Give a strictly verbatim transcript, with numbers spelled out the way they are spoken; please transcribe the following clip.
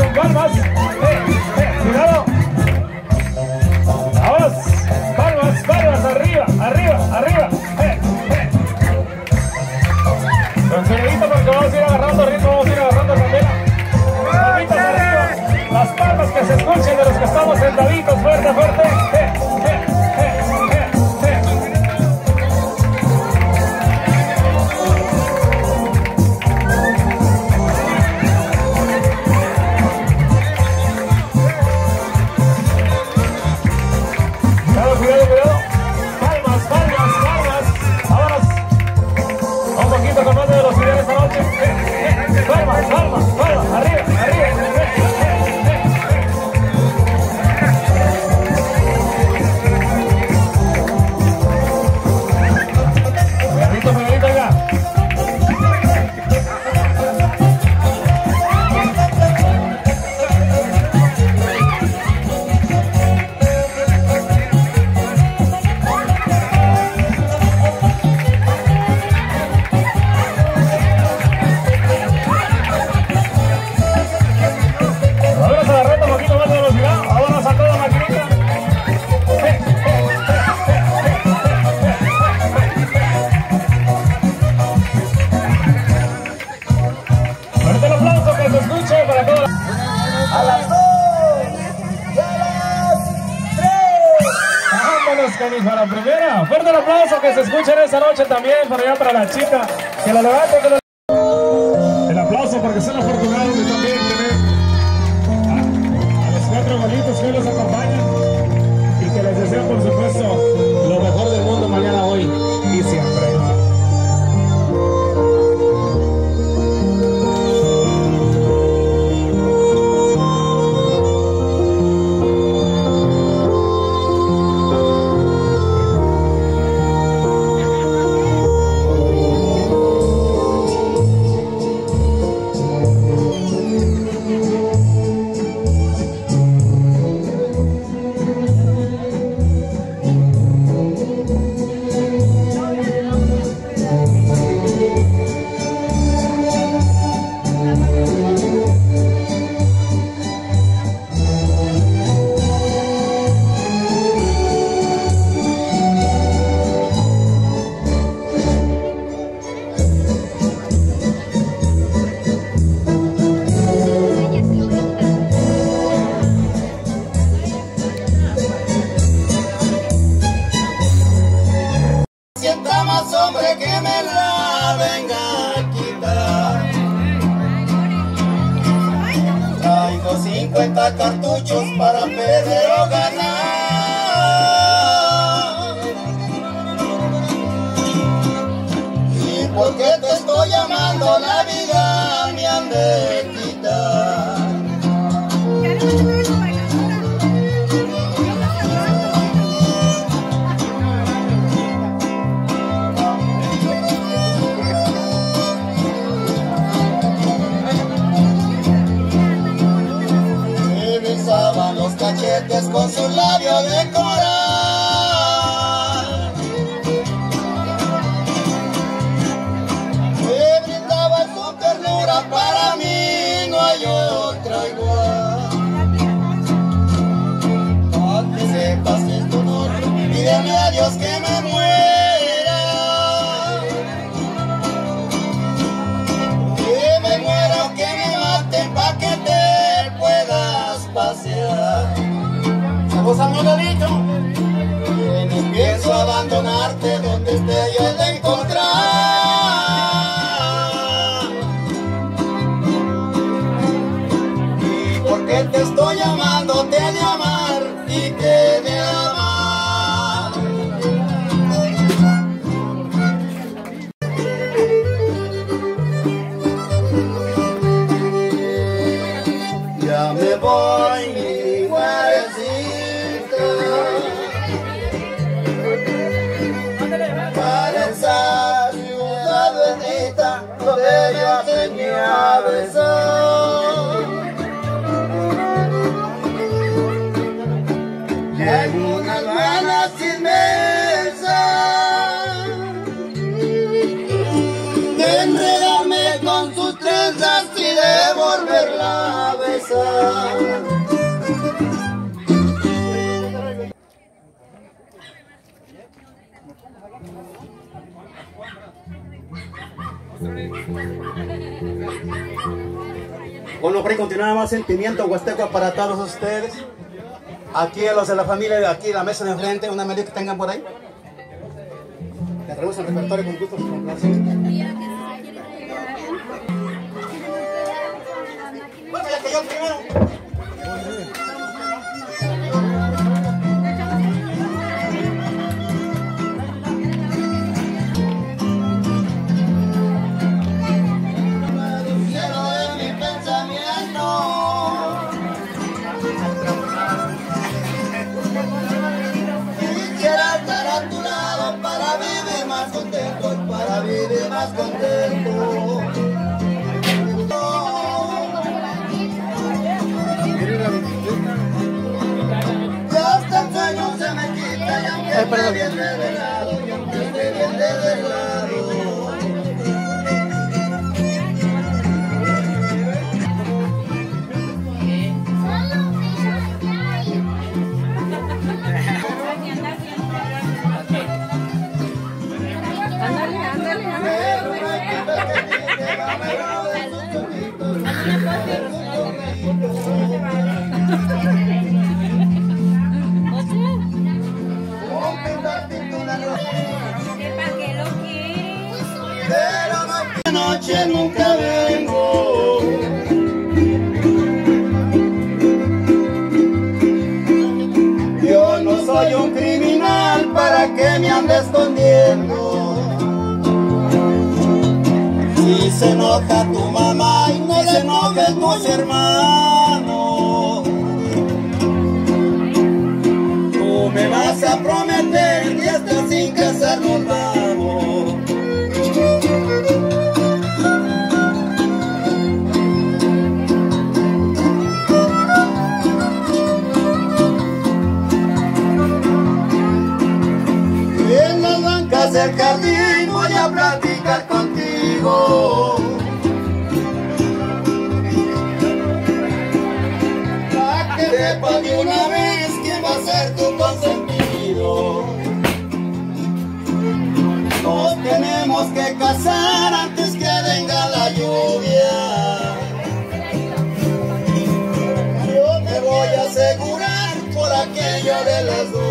con palmas. Eh, eh, cuidado. Vamos. Palmas, palmas, arriba, arriba, arriba. Eh, eh. Con cuidadito porque vamos a ir agarrando ritmo, vamos a ir agarrando candela. Palmitas arriba. Las palmas que se escuchen de los que estamos sentaditos, fuerte, fuerte. Eh, eh, eh, eh, eh. Cuidado, cuidado, cuidado. Palmas, palmas, palmas. Vámonos. Un poquito con más de velocidad esta noche. Eh, eh. Palmas, palmas, palmas. Arriba, arriba. Eh, eh, eh, eh. Pegadito, pegadito ya. Vámonos agarrando un poquito más de velocidad. Vámonos a toda maquinita. Fuerte el aplauso que se escuche para todas. A las dos y a las tres. Vámonos, canijo, a la primera. Fuerte el aplauso que se escuche en esta noche también para allá para la chica. Que la levante, que lo... El aplauso porque son afortunados de también tener a, a los cuatro bonitos que hoy los acompañan y que les deseo, por supuesto, lo mejor del mundo mañana, hoy y siempre. Sienta más hombre que me la venga a quitar. Traigo cincuenta cartuchos para perder o ganar. Y porque te estoy llamando, la vida me han de quitar. Los cachetes con su labio de coral. Me brindaba su ternura, para mí no hay otra igual. Para que sepas que esta noche, pídeme a Dios que me muera. Que me muera o que me maten pa' que te puedas pasear. Cosa me lo he dicho, que no pienso abandonarte, donde esté yo de encontrar. Y porque te estoy llamando, te he de amar y te he de amar. Ya me voy, mi guarecita, para esa ciudad bendita donde yo tenía a besar. Llevo unas ganas inmensas de enredarme con sus trenzas y de volverla a besar. casa. Bueno, para continuar más sentimiento huasteco para todos ustedes. Aquí a los de la familia de aquí, la mesa de enfrente, una medida que tengan por ahí. Que traemos el repertorio con gusto, con placer. Bueno, ya que yo primero. Para vivir más contento. Ya hasta el sueño se me quita y aunque esté bien revelado, y aunque esté bien revelado. Pero noche nunca vengo. Yo no soy un criminal para que me ande escondiendo. Si se enoja tu mamá y no se enojen tus hermanos, tú me vas a prometer que hasta sin casarnos vamos. En las bancas del jardín voy a platicar contigo. Para que sepas de una vez quién va a ser tu consentido. Nos tenemos que casar antes que venga la lluvia. Yo me voy a asegurar por aquello de las dudas.